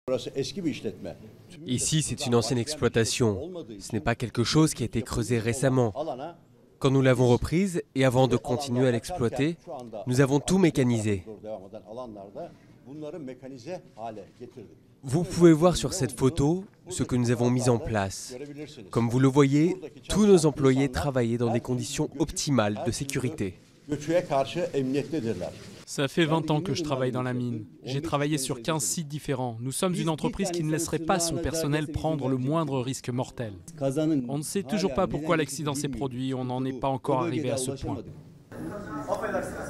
Ici, c'est une ancienne exploitation. Ce n'est pas quelque chose qui a été creusé récemment. Quand nous l'avons reprise et avant de continuer à l'exploiter, nous avons tout mécanisé. Vous pouvez voir sur cette photo ce que nous avons mis en place. Comme vous le voyez, tous nos employés travaillaient dans des conditions optimales de sécurité. Ça fait 20 ans que je travaille dans la mine. J'ai travaillé sur 15 sites différents. Nous sommes une entreprise qui ne laisserait pas son personnel prendre le moindre risque mortel. On ne sait toujours pas pourquoi l'accident s'est produit, on n'en est pas encore arrivé à ce point.